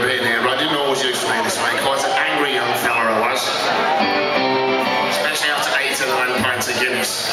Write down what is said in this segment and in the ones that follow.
in here, but I didn't always used to be this way. Quite an angry young fella I was. Especially after 8 and 9 pints of Guinness.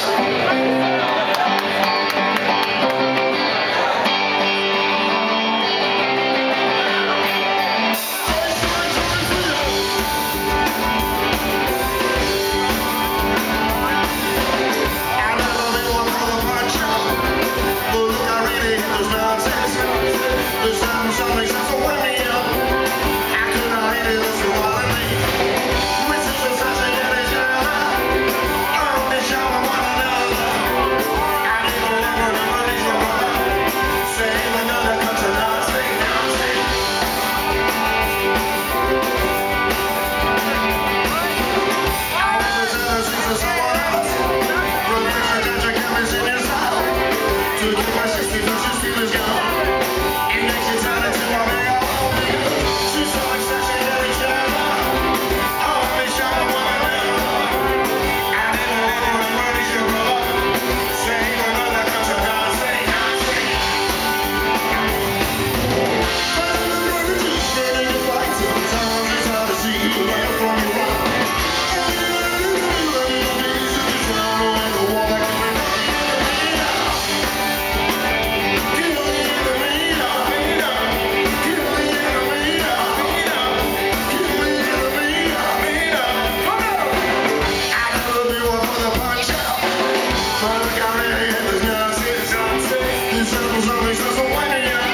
There's always a way.